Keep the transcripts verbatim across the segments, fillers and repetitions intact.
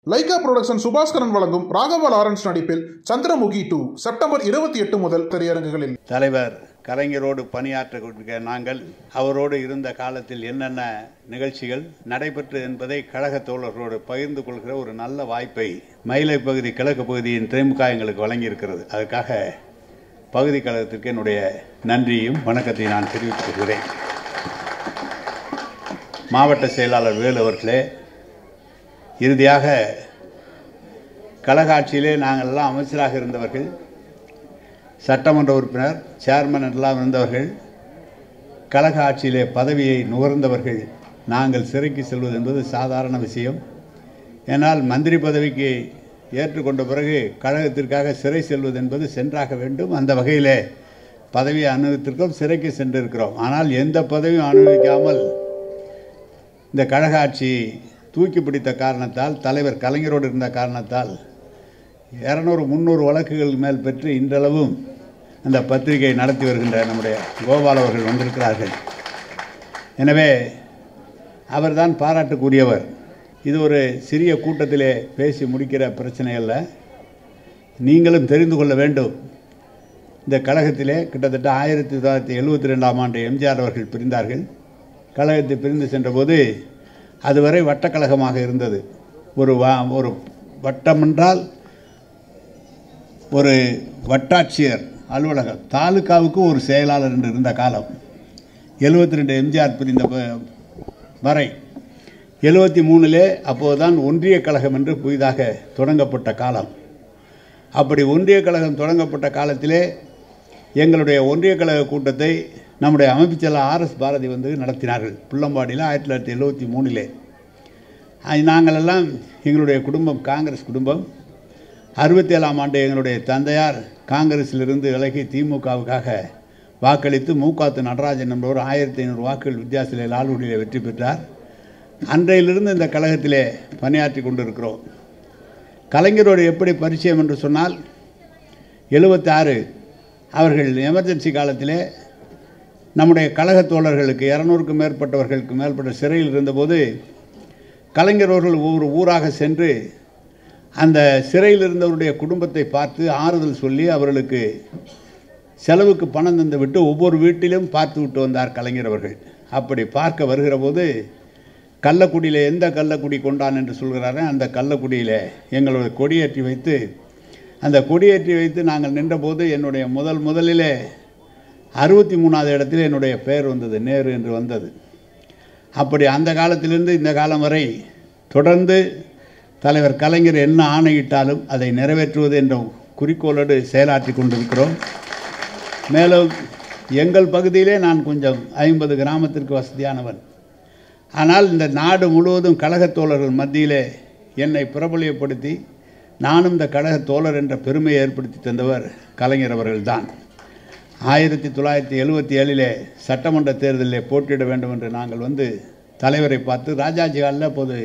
Lyca production Subaskaran வழங்கும் Raghava Lawrence நடிப்பில் Chandramukhi two September இருபத்தி எட்டு முதல் திரையரங்குகளில். தலைவர் கலைஞரோடு பணியாற்ற நாங்கள் அவரோடு இருந்த காலத்தில் என்னென்ன நிகழ்ச்சிகள் நடைபெற்று என்பதை கழக தோழர்களோடு பகிர்ந்து கொள்கிற ஒரு நல்ல வாய்ப்பை மயிலை பகுதி கிழக்கு பகுதியின் திமுக எங்களுக்கு வழங்கியிருக்கிறது. அதுக்காக பகுதி கழகத்திற்கு என்னுடைய நன்றியும் வணக்கத்தை நான் தெரிவித்துக் கொள்கிறேன். மாவட்ட செயலாளர் வேலு அவர்களே, இறுதியாக கழக ஆட்சியிலே நாங்கள் எல்லாம் அமைச்சராக இருந்தவர்கள், சட்டமன்ற உறுப்பினர், சேர்மன் எல்லாம் இருந்தவர்கள், கழக ஆட்சியிலே பதவியை நுகர்ந்தவர்கள் நாங்கள் சிறைக்கு செல்வது என்பது சாதாரண விஷயம். ஏனால் மந்திரி பதவிக்கு ஏற்றுக்கொண்ட பிறகு கழகத்திற்காக சிறை செல்வது என்பது சென்றாக வேண்டும். அந்த வகையிலே பதவியை அனுபவித்திருக்கிறோம், சிறைக்கு சென்றிருக்கிறோம். ஆனால் எந்த பதவியும் அனுபவிக்காமல் இந்த கழக ஆட்சி தூக்கி பிடித்த காரணத்தால், தலைவர் கலைஞரோடு இருந்த காரணத்தால் இரநூறு முந்நூறு வழக்குகள் மேல் பெற்று இன்றளவும் அந்த பத்திரிகை நடத்தி வருகின்ற நம்முடைய கோபால் அவர்கள் வந்திருக்கிறார்கள். எனவே அவர்தான் பாராட்டுக்குரியவர். இது ஒரு சிறிய கூட்டத்திலே பேசி முடிக்கிற பிரச்சனை அல்ல. நீங்களும் தெரிந்து கொள்ள வேண்டும். இந்த கழகத்திலே கிட்டத்தட்ட ஆயிரத்தி தொள்ளாயிரத்தி எழுபத்தி ரெண்டாம் ஆண்டு எம்ஜிஆர் அவர்கள் பிரிந்தார்கள். கழகத்தை பிரிந்து சென்றபோது அதுவரை வட்டக்கழகமாக இருந்தது. ஒரு வா ஒரு வட்டம் என்றால் ஒரு வட்டாட்சியர் அலுவலகம், தாலுக்காவுக்கு ஒரு செயலாளர் என்று இருந்த காலம். எழுபத்தி ரெண்டு எம்ஜிஆர் பிரிந்த வரை எழுபத்தி மூணிலே அப்போதுதான் ஒன்றிய கழகம் என்று புதிதாக தொடங்கப்பட்ட காலம். அப்படி ஒன்றிய கழகம் தொடங்கப்பட்ட காலத்திலே எங்களுடைய ஒன்றிய கழக கூட்டத்தை நம்முடைய அமைப்புச் செயலாளர் ஆர் எஸ் பாரதி வந்து நடத்தினார்கள் புள்ளம்பாடியில் ஆயிரத்தி தொள்ளாயிரத்தி எழுபத்தி மூணிலே. நாங்களெல்லாம் எங்களுடைய குடும்பம் காங்கிரஸ் குடும்பம். அறுபத்தி ஏழாம் ஆண்டு எங்களுடைய தந்தையார் காங்கிரஸிலிருந்து விலகி திமுகவுக்காக வாக்களித்து மூக்காத்து நடராஜன் என்பவர் ஆயிரத்தி ஐநூறு வாக்குகள் வித்தியாசத்தில் லால்குடியில் வெற்றி பெற்றார். அன்றையிலிருந்து இந்த கழகத்திலே பணியாற்றி கொண்டிருக்கிறோம். கலைஞரோடு எப்படி பரிச்சயம் என்று சொன்னால், எழுபத்தி ஆறு அவர்கள் எமர்ஜென்சி காலத்திலே நம்முடைய கழக தோழர்களுக்கு இரநூறுக்கும் மேற்பட்டவர்களுக்கு மேற்பட்ட சிறையில் இருந்தபோது கலைஞர்கள் ஒவ்வொரு ஊராக சென்று அந்த சிறையில் இருந்தவருடைய குடும்பத்தை பார்த்து ஆறுதல் சொல்லி அவர்களுக்கு செலவுக்கு பணம் தந்து விட்டு ஒவ்வொரு வீட்டிலும் பார்த்து விட்டு வந்தார் கலைஞர் அவர்கள். அப்படி பார்க்க வருகிற போது கள்ளக்குடியில் எந்த கள்ளக்குடி கொண்டான் என்று சொல்கிறாரே அந்த கள்ளக்குடியில் எங்களுடைய கொடியேற்றி வைத்து அந்த கொடியேற்றி வைத்து நாங்கள் நின்றபோது என்னுடைய முதல் முதலிலே அறுபத்தி மூணாவது இடத்தில் என்னுடைய பெயர் வந்தது, நேரு என்று வந்தது. அப்படி அந்த காலத்திலிருந்து இந்த காலம் வரை தொடர்ந்து தலைவர் கலைஞர் என்ன ஆணையிட்டாலும் அதை நிறைவேற்றுவது என்ற குறிக்கோளோடு செயலாற்றி கொண்டிருக்கிறோம். மேலும் எங்கள் பகுதியிலே நான் கொஞ்சம் ஐம்பது கிராமத்திற்கு வசதியானவன். ஆனால் இந்த நாடு முழுவதும் கழகத் தோழர்கள் மத்தியிலே என்னை பிரபலியப்படுத்தி நானும் இந்த கழக தோழர் என்ற பெருமையை ஏற்படுத்தி தந்தவர் கலைஞர் அவர்கள்தான். ஆயிரத்தி தொள்ளாயிரத்தி எழுபத்தி ஏழிலே சட்டமன்ற தேர்தலில் போட்டியிட வேண்டும் என்று நாங்கள் வந்து தலைவரை பார்த்து ராஜாஜி ஹாலில் அப்போது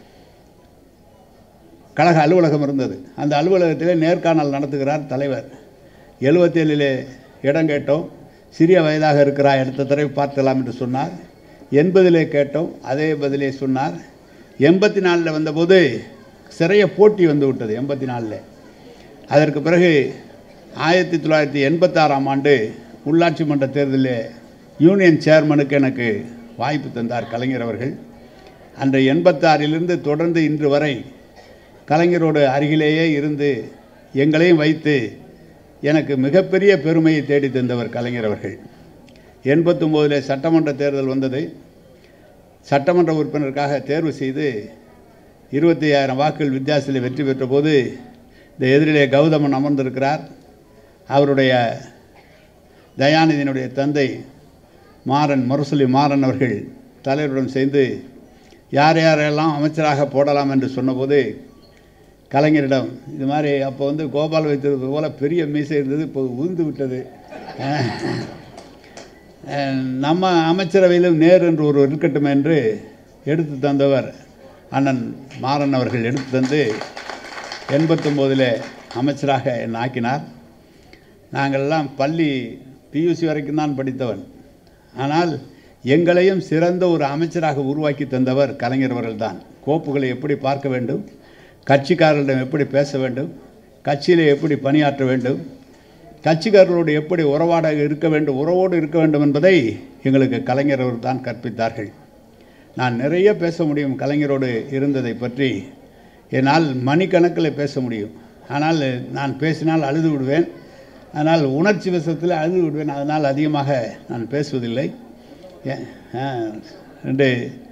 கழக அலுவலகம் இருந்தது. அந்த அலுவலகத்திலே நேர்காணல் நடத்துகிறார் தலைவர். எழுபத்தி ஏழிலே இடம் கேட்டோம். சிறிய வயதாக இருக்கிறா, அடுத்த தடவை பார்க்கலாம் என்று சொன்னார். எண்பதிலே கேட்டோம், அதே பதிலே சொன்னார். எண்பத்தி நாலில் வந்தபோது சிறைய போட்டி வந்து விட்டது. எண்பத்தி நாலில் அதற்கு பிறகு ஆயிரத்தி தொள்ளாயிரத்தி எண்பத்தாறாம் ஆண்டு உள்ளாட்சி மன்ற தேர்தலில் யூனியன் சேர்மனுக்கு எனக்கு வாய்ப்பு தந்தார் கலைஞர் அவர்கள். அன்றைய எண்பத்தாறிலிருந்து தொடர்ந்து இன்று வரை கலைஞரோடு அருகிலேயே இருந்து எங்களையும் வைத்து எனக்கு மிகப்பெரிய பெருமையை தேடி தந்தவர் கலைஞர் அவர்கள். எண்பத்தொம்போதில் சட்டமன்ற தேர்தல் வந்தது. சட்டமன்ற உறுப்பினருக்காக தேர்வு செய்து இருபத்தி ஐயாயிரம் வாக்குகள் வித்தியாசத்தில் வெற்றி பெற்ற போது இந்த எதிரிலே கௌதமன் அமர்ந்திருக்கிறார். அவருடைய தயாநிதியினுடைய தந்தை மாறன், முரசொலி மாறன் அவர்கள் தலைவருடன் சேர்ந்து யார் யாரெல்லாம் அமைச்சராக போடலாம் என்று சொன்னபோது கலைஞரிடம் இது மாதிரி அப்போ வந்து கோபால் வைத்தது போல பெரிய மீசை இருந்தது, இப்போ உதிர்ந்து விட்டது, நம்ம அமைச்சரவையிலும் நேரு என்று ஒரு இருக்கட்டும் என்று எடுத்து தந்தவர் அண்ணன் மாறன் அவர்கள் எடுத்து தந்து எண்பத்தொம்போதில் அமைச்சராக என்னை ஆக்கினார். நாங்கள்லாம் பள்ளி பியூசி வரைக்கும் தான் படித்தவன். ஆனால் எங்களையும் சிறந்த ஒரு அமைச்சராக உருவாக்கி தந்தவர் கலைஞர் அவர்கள்தான். கோப்புகளை எப்படி பார்க்க வேண்டும், கட்சிக்காரர்களிடம் எப்படி பேச வேண்டும், கட்சியில் எப்படி பணியாற்ற வேண்டும், கட்சிக்காரர்களோடு எப்படி உறவாடாக இருக்க வேண்டும் உறவோடு இருக்க வேண்டும் என்பதை எங்களுக்கு கலைஞர் அவர்கள் தான் கற்பித்தார்கள். நான் நிறைய பேச முடியும் கலைஞரோடு இருந்ததை பற்றி. என்னால் மணிக்கணக்கில் பேச முடியும். ஆனால் நான் பேசினால் அழுது விடுவேன். அதனால் உணர்ச்சி வசத்தில் அழுது விடுவேன். அதனால் அதிகமாக நான் பேசுவதில்லை. ரெண்டு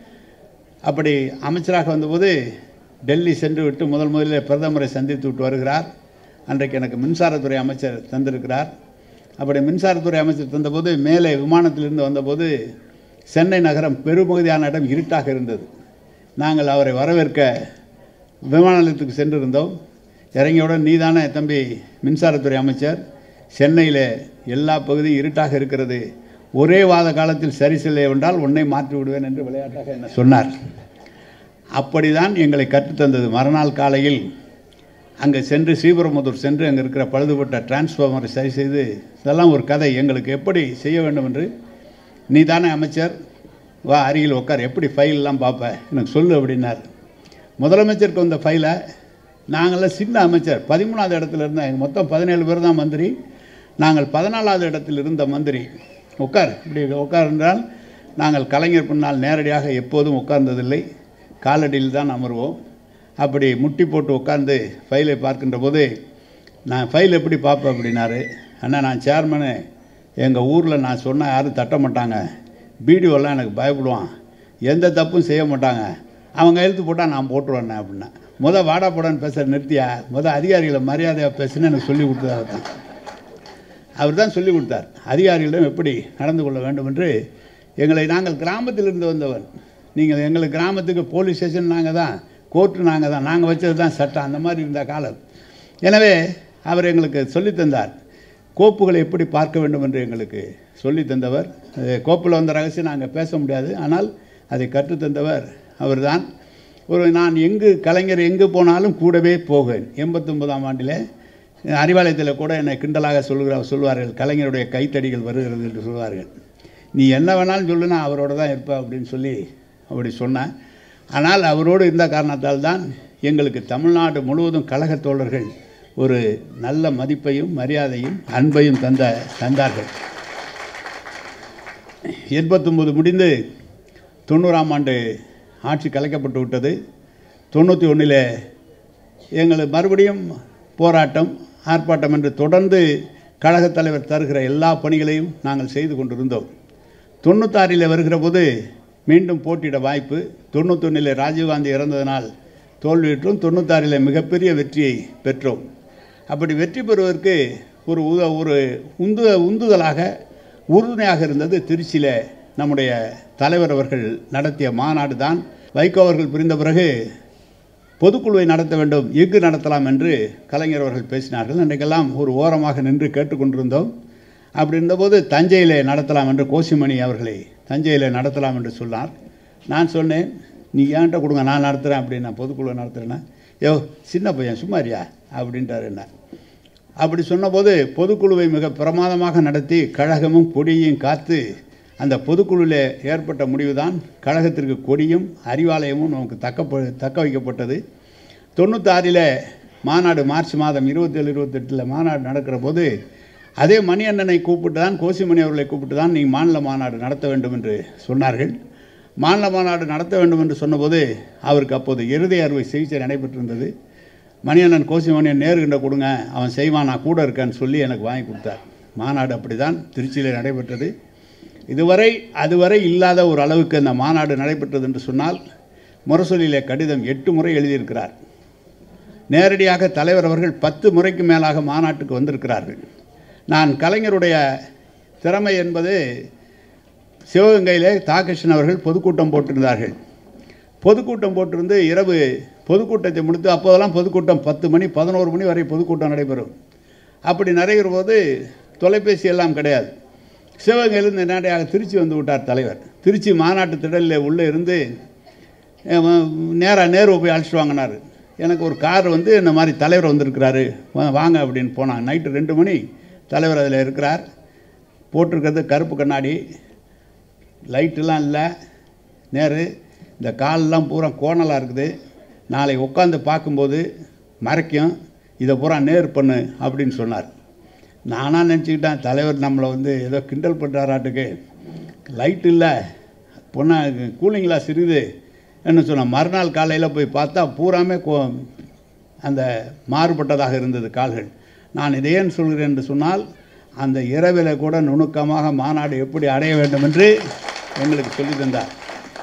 அப்படி அமைச்சராக வந்தபோது டெல்லி சென்று விட்டு முதல் முதலில் பிரதமரை சந்தித்து விட்டு வருகிறார். அன்றைக்கு எனக்கு மின்சாரத்துறை அமைச்சர் தந்திருக்கிறார். அப்படி மின்சாரத்துறை அமைச்சர் தந்தபோது மேலே விமானத்திலிருந்து வந்தபோது சென்னை நகரம் பெரும்பகுதியான இடம் இருட்டாக இருந்தது. நாங்கள் அவரை வரவேற்க விமான நிலையத்துக்கு சென்றிருந்தோம். இறங்கியவுடன் நீதானே தம்பி மின்சாரத்துறை அமைச்சர், சென்னையில் எல்லா பகுதியும் இருட்டாக இருக்கிறது, ஒரே வாத காலத்தில் சரி செய்ய என்றால் உன்னை மாற்றி விடுவேன் என்று விளையாட்டாக என்ன சொன்னார். அப்படிதான் எங்களை கற்றுத்தந்தது. மறுநாள் காலையில் அங்கே சென்று ஸ்ரீபெரும்புதூர் சென்று அங்கே இருக்கிற பழுதுபட்ட டிரான்ஸ்ஃபார்மரை சரி செய்து, இதெல்லாம் ஒரு கதை, எங்களுக்கு எப்படி செய்ய வேண்டும் என்று. நீ தானே அமைச்சர், வா அருகில் உட்கார், எப்படி ஃபைலெலாம் பார்ப்பேன், எனக்கு சொல்லு அப்படின்னார். முதலமைச்சருக்கு வந்த ஃபைலை நாங்களாம் சின்ன அமைச்சர் பதிமூணாவது இடத்துல இருந்தோம். எங்கள் மொத்தம் பதினேழு பேர் தான் மந்திரி, நாங்கள் பதினாலாவது இடத்தில் இருந்த மந்திரி. உட்கார் இப்படி உட்கார் என்றால் நாங்கள் கலைஞர் பின்னால் நேரடியாக எப்போதும் உட்கார்ந்ததில்லை, காலடியில் தான் அமர்வோம். அப்படி முட்டி போட்டு உட்கார்ந்து ஃபைலை பார்க்கின்ற போது நான் ஃபைல் எப்படி பார்ப்பேன் அப்படின்னாரு. அண்ணா நான் சேர்மனு, எங்கள் ஊரில் நான் சொன்னால் யாரும் தட்ட மாட்டாங்க, பிடிஓலாம் எனக்கு பயப்படுவான், எந்த தப்பும் செய்ய மாட்டாங்க, அவங்க எழுத்து போட்டால் நான் போட்டுருவேண்ணே அப்படின்னா. முதல் வாடா போடான்னு பேச நிறுத்தியா, முதல் அதிகாரிகளை மரியாதையாக பேசுன்னு எனக்கு சொல்லி கொடுத்ததாக தான் அவர் தான் சொல்லிக் கொடுத்தார். அதிகாரிகளிடம் எப்படி நடந்து கொள்ள வேண்டும் என்று. எங்களை நாங்கள் கிராமத்திலிருந்து வந்தவர். நீங்கள் எங்களுக்கு கிராமத்துக்கு போலீஸ் ஸ்டேஷன் நாங்கள் தான், கோர்ட்டு நாங்கள் தான், நாங்கள் வச்சது தான் சட்டம், அந்த மாதிரி இருந்த காலம். எனவே அவர் எங்களுக்கு சொல்லித்தந்தார். கோப்புகளை எப்படி பார்க்க வேண்டும் என்று எங்களுக்கு சொல்லி தந்தவர். கோப்பில் வந்த ரகசியம் நாங்கள் பேச முடியாது, ஆனால் அதை கற்றுத்தந்தவர் அவர் தான். ஒரு நான் எங்கு கலைஞர் எங்கு போனாலும் கூடவே போவேன். எண்பத்தொன்பதாம் ஆண்டில் அறிவாலயத்தில் கூட என்னை கிண்டலாக சொல்கிற சொல்வார்கள், கலைஞருடைய கைத்தடிகள் வருகிறது என்று சொல்வார்கள். நீ என்ன வேணாலும் சொல்லுனா அவரோடு தான் இருப்ப அப்படின்னு சொல்லி அப்படி சொன்னேன். ஆனால் அவரோடு இருந்த காரணத்தால் தான் எங்களுக்கு தமிழ்நாடு முழுவதும் கழக தோழர்கள் ஒரு நல்ல மதிப்பையும் மரியாதையும் அன்பையும் தந்த தந்தார்கள். எண்பத்தொம்பது முடிந்து தொண்ணூறாம் ஆண்டு ஆட்சி கலைக்கப்பட்டு விட்டது. தொண்ணூற்றி ஒன்றில் எங்களுக்கு மறுபடியும் போராட்டம் ஆர்ப்பாட்டம் என்று தொடர்ந்து கழகத் தலைவர் தருகிற எல்லா பணிகளையும் நாங்கள் செய்து கொண்டிருந்தோம். தொண்ணூத்தாறில் வருகிற போது மீண்டும் போட்டியிட வாய்ப்பு. தொண்ணூத்தொன்னில் ராஜீவ்காந்தி இறந்ததனால் தோல்வியுற்றும். தொண்ணூத்தாறில் மிகப்பெரிய வெற்றியை பெற்றோம். அப்படி வெற்றி பெறுவதற்கு ஒரு உத ஒரு உந்து உந்துதலாக உறுதுணையாக இருந்தது திருச்சியில் நம்முடைய தலைவர் அவர்கள் நடத்திய மாநாடு தான். வைகோ அவர்கள் பிரிந்த பிறகு பொதுக்குழுவை நடத்த வேண்டும், எங்கு நடத்தலாம் என்று கலைஞர் அவர்கள் பேசினார்கள். அன்றைக்கெல்லாம் ஒரு ஓரமாக நின்று கேட்டுக்கொண்டிருந்தோம். அப்படி இருந்தபோது தஞ்சையில் நடத்தலாம் என்று கோசிமணி அவர்களை தஞ்சையில் நடத்தலாம் என்று சொன்னார். நான் சொன்னேன், நீ ஏன்ட்ட கொடுங்க, நான் நடத்துகிறேன் அப்படின்னு. நான் பொதுக்குழுவை நடத்துகிறேன்னா, யோ சின்ன பையன் சும்மாரியா அப்படின்ட்டார் என்ன. அப்படி சொன்னபோது பொதுக்குழுவை மிக பிரமாதமாக நடத்தி கழகமும் கொடியையும் காத்து அந்த பொதுக்குழுவில் ஏற்பட்ட முடிவு தான் கழகத்திற்கு கொடியும் அறிவாலயமும் நமக்கு தக்க தக்க வைக்கப்பட்டது. தொண்ணூத்தாறில் மாநாடு மார்ச் மாதம் இருபத்தேழு இருபத்தெட்டில் மாநாடு நடக்கிற போது அதே மணி அண்ணனை கூப்பிட்டு தான், கோசிமணி அவர்களை கூப்பிட்டு தான் நீங்கள் மாநில மாநாடு நடத்த வேண்டும் என்று சொன்னார்கள். மாநில மாநாடு நடத்த வேண்டும் என்று சொன்னபோது அவருக்கு அப்போது இருதய அறுவை சிகிச்சை நடைபெற்றிருந்தது. மணியண்ணன் கோசிமணியன் நேருகின்ற கொடுங்க, அவன் செய்வான், நான் கூட இருக்கேன்னு சொல்லி எனக்கு வாங்கி கொடுத்தார். மாநாடு அப்படி தான் திருச்சியில் நடைபெற்றது. இதுவரை அதுவரை இல்லாத ஒரு அளவுக்கு அந்த மாநாடு நடைபெற்றது என்று சொன்னால், முரசொலியிலே கடிதம் எட்டு முறை எழுதியிருக்கிறார். நேரடியாக தலைவர் அவர்கள் பத்து முறைக்கு மேலாக மாநாட்டுக்கு வந்திருக்கிறார்கள். நான் கலைஞருடைய திறமை என்பது, சிவகங்கையிலே தாகிருஷ்ணன் அவர்கள் பொதுக்கூட்டம் போட்டிருந்தார்கள். பொதுக்கூட்டம் போட்டிருந்து இரவு பொதுக்கூட்டத்தை முடித்து, அப்போதெல்லாம் பொதுக்கூட்டம் பத்து மணி பதினோரு மணி வரை பொதுக்கூட்டம் நடைபெறும். அப்படி நடைபெற போது தொலைபேசி எல்லாம் கிடையாது. சிவகங்கையிலிருந்து நேரடியாக திருச்சி வந்து விட்டார் தலைவர். திருச்சி மாநாட்டு திடலில் உள்ளே இருந்து நேராக நேரு போய் அழைச்சிட்டு வாங்கினார். எனக்கு ஒரு கார் வந்து இந்த மாதிரி தலைவர் வந்திருக்கிறாரு வாங்க அப்படின்னு போனாங்க. நைட்டு ரெண்டு மணி தலைவர் அதில் இருக்கிறார். போட்டிருக்கிறது கருப்பு கண்ணாடி, லைட்டெலாம் இல்லை. நேரு இந்த காலெலாம் பூரா கோணலாக இருக்குது. நாளை உட்காந்து பார்க்கும்போது மறைக்கும், இதை பூரா நேர் பண்ணு அப்படின்னு சொன்னார். நானாக நினச்சிக்கிட்டேன் தலைவர் நம்மளை வந்து ஏதோ கிண்டல் பண்ணுறாராட்டுக்கு, லைட் இல்லை பொண்ணா கூலிங் கிளாஸ் இருக்குது என்ன சொன்னேன். மறுநாள் காலையில் போய் பார்த்தா பூராமே அந்த மாறுபட்டதாக இருந்தது கால்கள். நான் இதை ஏன் சொல்கிறேன் என்று சொன்னால், அந்த இரவில் கூட நுணுக்கமாக மாநாடு எப்படி அடைய வேண்டும் என்று எங்களுக்கு சொல்லி தந்தார்.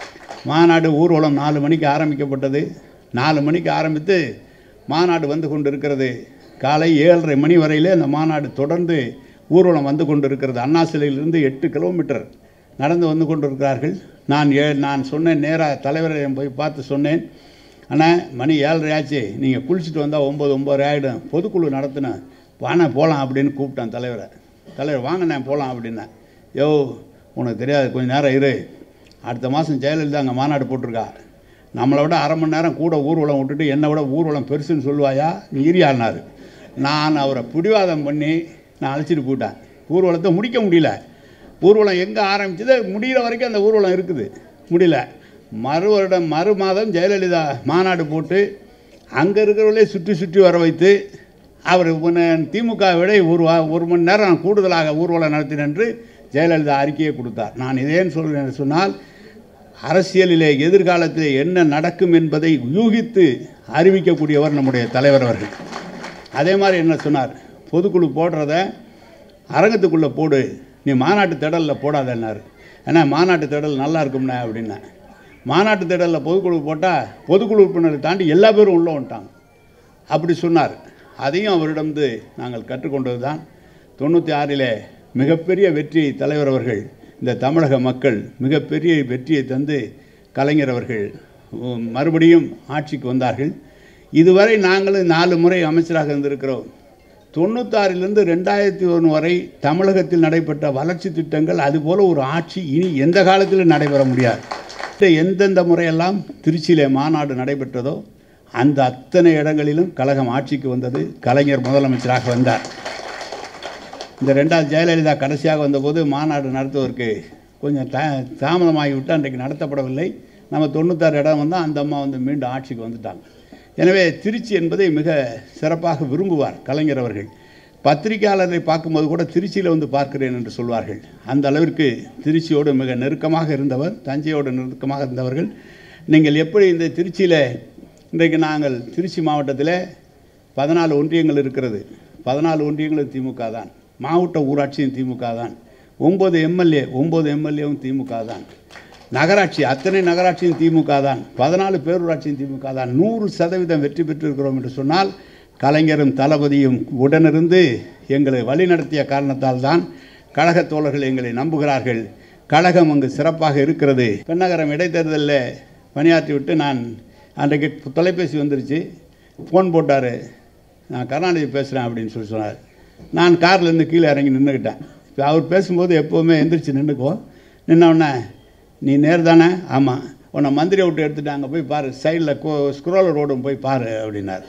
மாநாடு ஊர்வலம் நாலு மணிக்கு ஆரம்பிக்கப்பட்டது. நாலு மணிக்கு ஆரம்பித்து மாநாடு வந்து கொண்டு இருக்கிறது. காலை ஏழரை மணி வரையிலே அந்த மாநாடு தொடர்ந்து ஊர்வலம் வந்து கொண்டு இருக்கிறது. அண்ணா சிலையிலிருந்து எட்டு கிலோமீட்டர் நடந்து வந்து கொண்டு இருக்கிறார்கள். நான் ஏ நான் சொன்னேன், நேராக தலைவரை போய் பார்த்து சொன்னேன், ஆனால் மணி ஏழரை ஆச்சு, நீங்கள் குளிச்சுட்டு வந்தால் ஒம்பது ஒம்பது ஆகிடும், பொதுக்குழு நடத்தினேன், வாண்ணா போகலாம் அப்படின்னு கூப்பிட்டேன் தலைவரை. தலைவர் வாங்கினேன் போகலாம் அப்படின்னேன். யோ உனக்கு தெரியாது, கொஞ்சம் நேரம் இரு, அடுத்த மாதம் ஜெயலலிதா அங்கே மாநாடு போட்டிருக்கா, நம்மளை விட அரை மணி நேரம் கூட ஊர்வலம் விட்டுட்டு என்னை விட ஊர்வலம் பெருசுன்னு சொல்லுவாயா, நீ இரியானார். நான் அவரை பிடிவாதம் பண்ணி நான் அழைச்சிட்டு போயிட்டேன். ஊர்வலத்தை முடிக்க முடியல. ஊர்வலம் எங்கே ஆரம்பிச்சது முடிகிற வரைக்கும் அந்த ஊர்வலம் இருக்குது, முடியல. மறு வருடம் மறு மாதம் ஜெயலலிதா மாநாடு போட்டு அங்கே இருக்கிறவர்களே சுற்றி சுற்றி வர வைத்து அவர் திமுக விட ஒரு ஒரு மணி நேரம் கூடுதலாக ஊர்வலம் நடத்தினேன் என்று ஜெயலலிதா அறிக்கையை கொடுத்தார். நான் இதேன்னு சொல்கிறேன் என்று சொன்னால், அரசியலிலே எதிர்காலத்திலே என்ன நடக்கும் என்பதை யூகித்து அறிவிக்கக்கூடியவர் நம்முடைய தலைவர் அவர்கள். அதே மாதிரி என்ன சொன்னார், பொதுக்குழு போடுறத அரங்கத்துக்குள்ளே போடு, நீ மாநாட்டு திடலில் போடாதன்னார். ஏன்னா மாநாட்டு திடல் நல்லா இருக்கும்ண்ணே அப்படின்னா. மாநாட்டு திடலில் பொதுக்குழு போட்டால் பொதுக்குழு உறுப்பினரை தாண்டி எல்லா பேரும் உள்ளே வந்துட்டாங்க அப்படி சொன்னார். அதையும் அவரிடந்து நாங்கள் கற்றுக்கொண்டது தான். தொண்ணூற்றி ஆறிலே மிகப்பெரிய வெற்றியை தலைவர் அவர்கள், இந்த தமிழக மக்கள் மிகப்பெரிய வெற்றியை தந்து கலைஞர் அவர்கள் மறுபடியும் ஆட்சிக்கு வந்தார்கள். இதுவரை நாங்களும் நாலு முறை அமைச்சராக இருந்திருக்கிறோம். தொண்ணூத்தாறிலிருந்து ரெண்டாயிரத்தி ஒன்று வரை தமிழகத்தில் நடைபெற்ற வளர்ச்சி திட்டங்கள் அதுபோல் ஒரு ஆட்சி இனி எந்த காலத்திலும் நடைபெற முடியாது. எந்தெந்த முறையெல்லாம் திருச்சியிலே மாநாடு நடைபெற்றதோ அந்த அத்தனை இடங்களிலும் கழகம் ஆட்சிக்கு வந்தது. கலைஞர் முதலமைச்சராக வந்தார். இந்த ரெண்டாவது ஜெயலலிதா கடைசியாக வந்தபோது மாநாடு நடத்துவதற்கு கொஞ்சம் தா தாமதமாகிவிட்டு அன்றைக்கு நடத்தப்படவில்லை. நம்ம தொண்ணூத்தாறு இடம் வந்தால் அந்த அம்மா வந்து மீண்டும் ஆட்சிக்கு வந்துட்டாங்க. எனவே திருச்சி என்பதை மிக சிறப்பாக விரும்புவார் கலைஞர் அவர்கள். பத்திரிகையாளரை பார்க்கும்போது கூட திருச்சியில் வந்து பார்க்கிறேன் என்று சொல்வார்கள். அந்த அளவிற்கு திருச்சியோடு மிக நெருக்கமாக இருந்தவர், தஞ்சையோடு நெருக்கமாக இருந்தவர்கள். நீங்கள் எப்படி இந்த திருச்சியில் இன்றைக்கு நாங்கள் திருச்சி மாவட்டத்தில் பதினாலு ஒன்றியங்கள் இருக்கிறது. பதினாலு ஒன்றியங்களும் திமுக தான். மாவட்ட ஊராட்சியும் திமுக தான். ஒம்பது எம்எல்ஏ ஒம்பது எம்எல்ஏவும் திமுக தான். நகராட்சி அத்தனை நகராட்சியும் திமுக தான். பதினாலு பேரூராட்சியும் திமுக தான். நூறு சதவீதம் வெற்றி பெற்றிருக்கிறோம் என்று சொன்னால் கலைஞரும் தளபதியும் உடனிருந்து எங்களை வழிநடத்திய காரணத்தால் தான் கழக தோழர்கள் எங்களை நம்புகிறார்கள். கழகம் அங்கு சிறப்பாக இருக்கிறது. பெண்ணகரம் இடைத்தேர்தலில் பணியாற்றி விட்டு நான் அன்றைக்கு தொலைபேசி வந்துருச்சு. ஃபோன் போட்டார், நான் கருணாநிதி பேசுகிறேன் அப்படின்னு சொல்லி சொன்னார். நான் கார்லேருந்து கீழே இறங்கி நின்றுக்கிட்டேன். இப்போ அவர் பேசும்போது எப்போவுமே எந்திரிச்சு நின்றுக்குவோம். நின்னவுடனே, நீ நேர் தானே? ஆமாம். உன்னை மந்திரியை விட்டு எடுத்துகிட்டு அங்கே போய் பாரு, சைடில் கோ ஸ்க்ரோல் ரோடும் போய் பாரு அப்படின்னார்.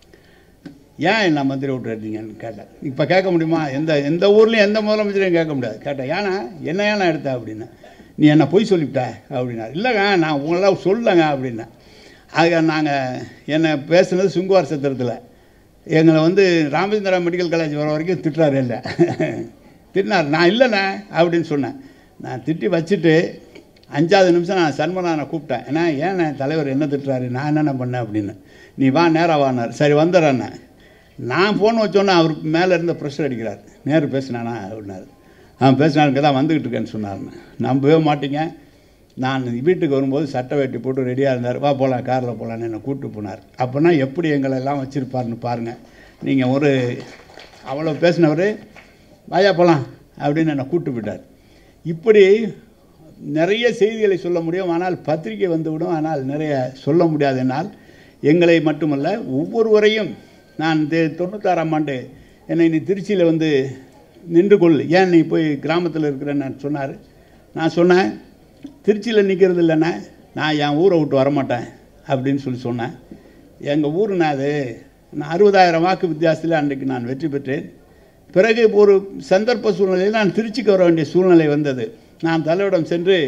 ஏன் என்ன மந்திரி விட்டு எடுத்தீங்கன்னு கேட்டேன். இப்போ கேட்க முடியுமா? எந்த எந்த ஊர்லேயும் எந்த முதலமைச்சரையும் கேட்க முடியாது. கேட்டேன், ஏன்னா என்ன ஏன்னா எடுத்த அப்படின்னா, நீ என்ன பொய் சொல்லிவிட்ட அப்படின்னார். இல்லைங்க நான் உங்களெல்லாம் சொல்லுங்க அப்படின்னேன். ஆக நாங்கள் என்னை பேசுனது சுங்குவார் சத்திரத்தில் எங்களை வந்து ராமச்சந்திரா மெடிக்கல் காலேஜ் வர வரைக்கும் திட்டுறாரு. இல்லை திட்டினார். நான் இல்லைண்ணே அப்படின்னு சொன்னேன். நான் திட்டி வச்சுட்டு அஞ்சாவது நிமிஷம் நான் சண்முகனை கூப்பிட்டேன். ஏன்னா ஏண்ணே தலைவர் என்ன திட்டுறாரு, நான் என்னென்ன பண்ணேன் அப்படின்னு. நீ வா நேராக வானார். சரி வந்துடுறேண்ணே. நான் ஃபோன் வச்சோன்னே அவருக்கு மேலே இருந்த ப்ரெஷர் அடிக்கிறார். நேரு பேசினானா அப்படின்னாரு. அவன் பேசினாருக்கு தான் வந்துக்கிட்டு இருக்கேன்னு சொன்னார்ண்ணே. நம்பவே மாட்டீங்க. நான் வீட்டுக்கு வரும்போது சட்டை வேட்டி போட்டு ரெடியாக இருந்தார். வா போகலாம், காரில் போகலான்னு என்னை கூப்பிட்டு போனார். அப்போனா எப்படி எங்களெல்லாம் வச்சுருப்பாருன்னு பாருங்கள். நீங்கள் ஒரு அவ்வளோ பேசினவர் வாயா போகலாம் அப்படின்னு என்னை கூப்பிட்டு போயிட்டார். இப்படி நிறைய செய்திகளை சொல்ல முடியும், ஆனால் பத்திரிகை வந்துவிடும். ஆனால் நிறைய சொல்ல முடியாது. என்னால் எங்களை மட்டுமல்ல ஒவ்வொருவரையும் நான் தொண்ணூத்தாறாம் ஆண்டு என்னை நீ திருச்சியில் வந்து நின்று கொள், ஏன் நீ போய் கிராமத்தில் இருக்கிறேன்னு சொன்னார். நான் சொன்னேன், திருச்சியில் நிற்கிறது இல்லைண்ணே, நான் என் ஊரை விட்டு வரமாட்டேன் அப்படின்னு சொல்லி சொன்னேன். எங்கள் ஊருன்னா அது நான் அறுபதாயிரம் வாக்கு வித்தியாசத்தில் அன்றைக்கு நான் வெற்றி பெற்றேன். பிறகு ஒரு சந்தர்ப்ப சூழ்நிலையில் நான் திருச்சிக்கு வர வேண்டிய சூழ்நிலை வந்தது. நான் தலைவரிடம் சென்று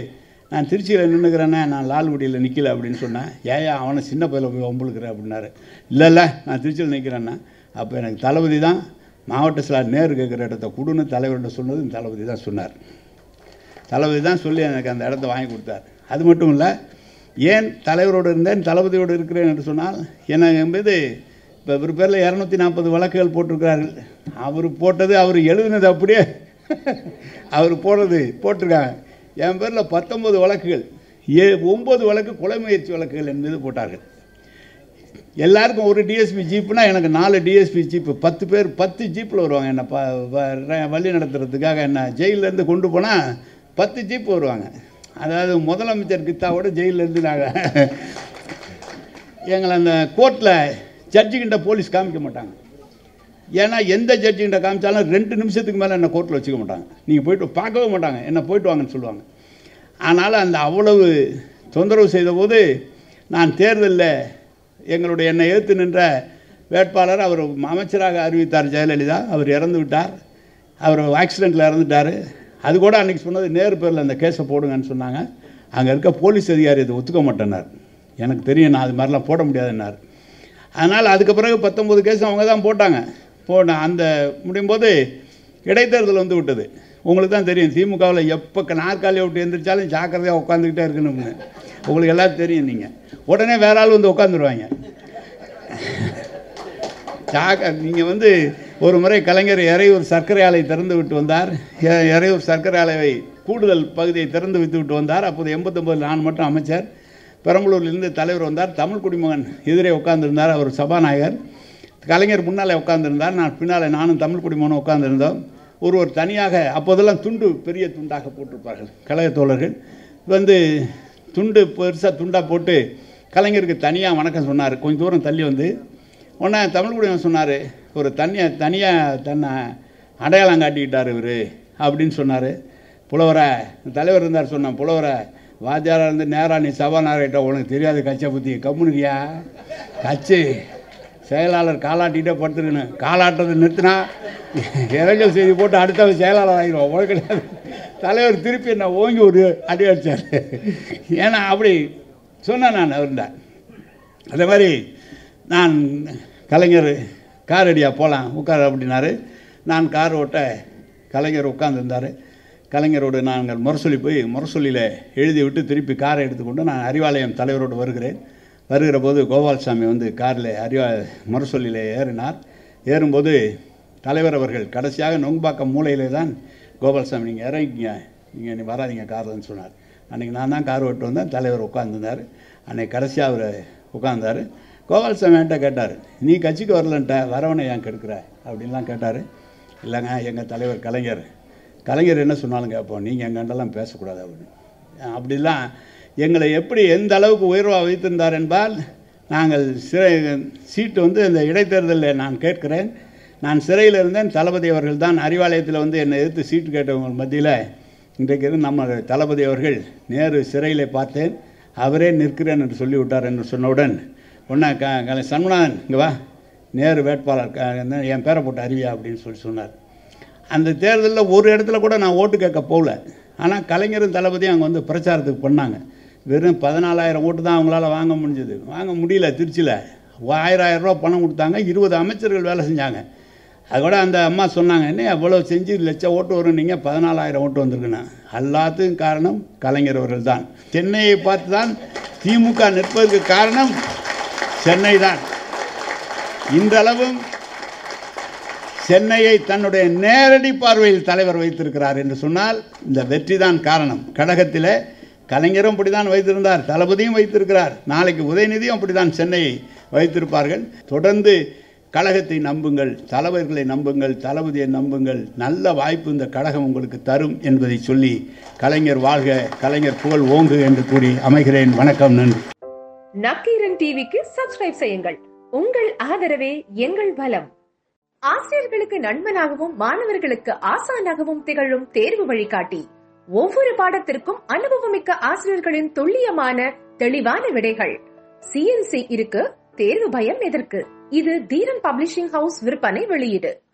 நான் திருச்சியில் நின்றுக்கிறேன்னா நான் லால்குடியில் நிற்கல அப்படின்னு சொன்னேன். ஏயா அவனை சின்ன பையில போய் வம்புழுக்கிறேன் அப்படின்னாரு. இல்லை இல்லை நான் திருச்சியில் நிற்கிறேன்னா அப்போ எனக்கு தளபதி தான் மாவட்ட செயலாளர் நேரு கேட்குற இடத்த கொடுன்னு தலைவர்கிட்ட சொன்னது தளபதி தான் சொன்னார். தளபதி தான் சொல்லி எனக்கு அந்த இடத்த வாங்கி கொடுத்தார். அது மட்டும் இல்லை, ஏன் தலைவரோடு இருந்தேன் தளபதியோடு இருக்கிறேன் என்று சொன்னால் என்ன என்பது இப்போ இவர் பேரில் இரநூத்தி நாற்பது வழக்குகள் போட்டிருக்கிறார்கள். அவர் போட்டது அவர் எழுதினது அப்படியே அவர் போடுறது போட்டிருக்காங்க. என் பேரில் பத்தொம்பது வழக்குகள், ஏ ஒம்பது வழக்கு கொலை முயற்சி வழக்குகள் என் மீது போட்டார்கள். எல்லாருக்கும் ஒரு டிஎஸ்பி ஜீப்புனா எனக்கு நாலு டிஎஸ்பி ஜீப்பு, பத்து பேர் பத்து ஜீப்பில் வருவாங்க. என்னை ப வழி நடத்துறதுக்காக என்ன ஜெயிலேருந்து கொண்டு போனால் பத்து ஜீப்பு வருவாங்க. அதாவது முதலமைச்சர் கித்தாவோட ஜெயிலேருந்து நாங்கள் எங்களை அந்த கோர்ட்டில் ஜட்ஜுக்கிட்ட போலீஸ் காமிக்க மாட்டாங்க. ஏன்னா எந்த ஜட்ஜுக்கிட்ட காமிச்சாலும் ரெண்டு நிமிஷத்துக்கு மேலே என்னை கோர்ட்டில் வச்சுக்க மாட்டாங்க. நீங்கள் போய்ட்டு பார்க்கவே மாட்டாங்க, என்ன போய்ட்டு வாங்கன்னு சொல்லுவாங்க. அதனால் அந்த அவ்வளவு தொந்தரவு செய்தபோது நான் தேர்தலில் எங்களுடைய என்னை எதிர்த்து நின்ற வேட்பாளர் அவர் அமைச்சராக அறிவித்தார் ஜெயலலிதா. அவர் இறந்து விட்டார், அவர் ஆக்சிடெண்ட்டில் இறந்துட்டார். அது கூட அன்றைக்கி சொன்னது நேரு பேரில் அந்த கேஸை போடுங்கன்னு சொன்னாங்க. அங்கே இருக்க போலீஸ் அதிகாரி அதை ஒத்துக்க மாட்டேன்னார். எனக்கு தெரியும் நான் அது மாதிரிலாம் போட முடியாதுன்னார். அதனால் அதுக்கு பிறகு பத்தொம்பது கேஸ் அவங்க தான் போட்டாங்க. போன அந்த முடியும் போது இடைத்தேர்தல் வந்து விட்டது. உங்களுக்கு தான் தெரியும் திமுகவில் எப்போ நாற்காலியை விட்டு எழுந்திரிச்சாலும் ஜாக்கிரதையாக உட்காந்துக்கிட்டே இருக்கணும்னு உங்களுக்கு எல்லாம் தெரியும். நீங்கள் உடனே வேற ஆள் வந்து உட்காந்துருவாங்க. ஜாக்க நீங்கள் வந்து ஒரு முறை கலைஞர் இறையூர் சர்க்கரை ஆலை திறந்து விட்டு வந்தார். இறையூர் சர்க்கரை ஆலையை கூடுதல் பகுதியை திறந்து விட்டு விட்டு வந்தார். அப்போது எண்பத்தொம்பது நான் மட்டும் அமைச்சர். பெரம்பலூர்லேருந்து தலைவர் வந்தார். தமிழ் குடிமகன் எதிரே உட்காந்துருந்தார், அவர் சபாநாயகர். கலைஞர் முன்னால் உட்காந்துருந்தார், நான் பின்னால் நானும் தமிழ் குடிமகனும் உட்காந்துருந்தோம். ஒருவர் தனியாக அப்போதெல்லாம் துண்டு பெரிய துண்டாக போட்டிருப்பார்கள் கழக தோழர்கள். வந்து துண்டு பெருசாக துண்டாக போட்டு கலைஞருக்கு தனியாக வணக்கம் சொன்னார். கொஞ்சம் தூரம் தள்ளி வந்து உடனே தமிழ் குடிமகன் சொன்னார், ஒரு தனியாக தனியாக தன்னை அடையாளம் காட்டிக்கிட்டார் இவர் அப்படின்னு சொன்னார். புலவரை தலைவர் இருந்தார் சொன்னான், புலவரை வாத்தியாராக இருந்து நேராக நீ சபாநாயகர்கிட்ட உனக்கு தெரியாது கட்சியை பற்றி கம்முனியா கட்சி செயலாளர் காலாட்டிகிட்டே படுத்துருக்கணும். காலாட்டத்தை நிறுத்தினா இரங்கல் செய்தி போட்டு அடுத்த செயலாளர் ஆகிடும். உனக்கு கிடையாது. தலைவர் திருப்பி என்ன ஓங்கி ஒரு அடி அடித்தார். ஏன்னா அப்படி சொன்னேன் நான் அவர்கிட்ட. அதே மாதிரி நான் கலைஞர் கார் அடியாக போகலாம் உட்கார் அப்படின்னாரு. நான் கார் ஓட்ட கலைஞர் உட்கார்ந்துருந்தார். கலைஞரோடு நாங்கள் முரசொலி போய் முரசொலியில் எழுதி விட்டு திருப்பி காரை எடுத்துக்கொண்டு நான் அறிவாலயம் தலைவரோடு வருகிறேன். வருகிற போது கோபால்சாமி வந்து காரில் அறிவா முரசொலியில் ஏறினார். ஏறும்போது தலைவர் அவர்கள் கடைசியாக நொங்பாக்கம் மூலையிலே தான் கோபால்சாமி நீங்கள் இறங்கிங்க, நீங்கள் நீ வராதிங்க கார்லன்னு சொன்னார். அன்றைக்கி நான் தான் கார் ஓட்டு வந்தேன். தலைவர் உட்காந்துருந்தார். அன்றைக்கி கடைசியாக அவர் உட்காந்தார். கோபால்சாமி என்கிட்ட கேட்டார், நீ கட்சிக்கு வரலன்ட்ட வரவனை ஏன் கெடுக்கிற அப்படின்லாம் கேட்டார். இல்லைங்க எங்கள் தலைவர் கலைஞர் கலைஞர் என்ன சொன்னாலும் கேட்போம், நீங்கள் எங்கள்கிட்டலாம் பேசக்கூடாது அப்படின்னு. அப்படிலாம் எங்களை எப்படி எந்த அளவுக்கு உயர்வாக வைத்திருந்தார் என்பால், நாங்கள் சிறை சீட்டு வந்து இந்த இடைத்தேர்தலில் நான் கேட்கிறேன். நான் சிறையில் இருந்தேன். தளபதி அவர்கள் தான் அறிவாலயத்தில் வந்து என்னை எதிர்த்து சீட்டு கேட்டவங்க மத்தியில் இன்றைக்கு இருந்து நம்ம தளபதி அவர்கள் நேரு சிறையில் பார்த்தேன், அவரே நிற்கிறேன் என்று சொல்லிவிட்டார் என்று சொன்னவுடன் ஒன்றா க கலை சண்முகநாதன் இங்கே வா, நேரு வேட்பாளர் என் பேரை போட்டு அறிவியா அப்படின்னு சொல்லி சொன்னார். அந்த தேர்தலில் ஒரு இடத்துல கூட நான் ஓட்டு கேட்க போகல. ஆனால் கலைஞரும் தளபதியும் அங்கே வந்து பிரச்சாரத்துக்கு பண்ணாங்க. வெறும் பதினாலாயிரம் ஓட்டு தான் அவங்களால வாங்க முடிஞ்சது. வாங்க முடியல. திருச்சியில் ஆயிரம் ஆயிரம் ரூபா பணம் கொடுத்தாங்க. இருபது அமைச்சர்கள் வேலை செஞ்சாங்க. அதோட அந்த அம்மா சொன்னாங்க, என்ன எவ்வளோ செஞ்சு லட்சம் ஓட்டு வரும், நீங்கள் பதினாலாயிரம் ஓட்டு வந்திருக்குண்ணா. எல்லாத்துக்கும் காரணம் கலைஞர் அவர்கள் தான். சென்னையை பார்த்து தான் திமுக நிற்பதற்கு காரணம் சென்னை தான். இன்றளவும் சென்னையை தன்னுடைய நேரடி பார்வையில் தலைவர் வைத்திருக்கிறார் என்று சொன்னால் இந்த வெற்றி தான் காரணம். கழகத்தில் கலைஞரும் அப்படி தான் வைத்திருந்தார், தளபதியும் வைத்திருக்கிறார். நாளைக்கு உதயநிதியும் அப்படி தான் சென்னையை வைத்திருப்பார்கள். தொடர்ந்து கழகத்தை நம்புங்கள், தலைவர்களை நம்புங்கள், தளபதியை நம்புங்கள். நல்ல வாய்ப்பு இந்த கழகம் உங்களுக்கு தரும் என்பதை சொல்லி கலைஞர் வாழ்க, கலைஞர் புகழ் ஓங்கு என்று கூறி அமைகிறேன். வணக்கம், நன்றி. நக்கீரன் டிவிக்கு சப்ஸ்கிரைப் செய்யுங்கள். உங்கள் ஆதரவே எங்கள் பலம். ஆசிரியர்களுக்கு நண்பனாகவும் மாணவர்களுக்கு ஆசானாகவும் திகழும் தேர்வு வழிகாட்டி. ஒவ்வொரு பாடத்திற்கும் அனுபவமிக்க ஆசிரியர்களின் துல்லியமான தெளிவான விடைகள். சிஎன்சி இருக்கு, தேர்வு பயம் எதற்கு? இது தீரன் பப்ளிஷிங் ஹவுஸ் விற்பனை வெளியீடு.